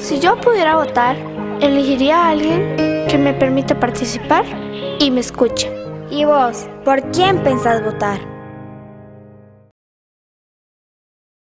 Si yo pudiera votar, elegiría a alguien que me permita participar y me escuche. ¿Y vos, por quién pensás votar?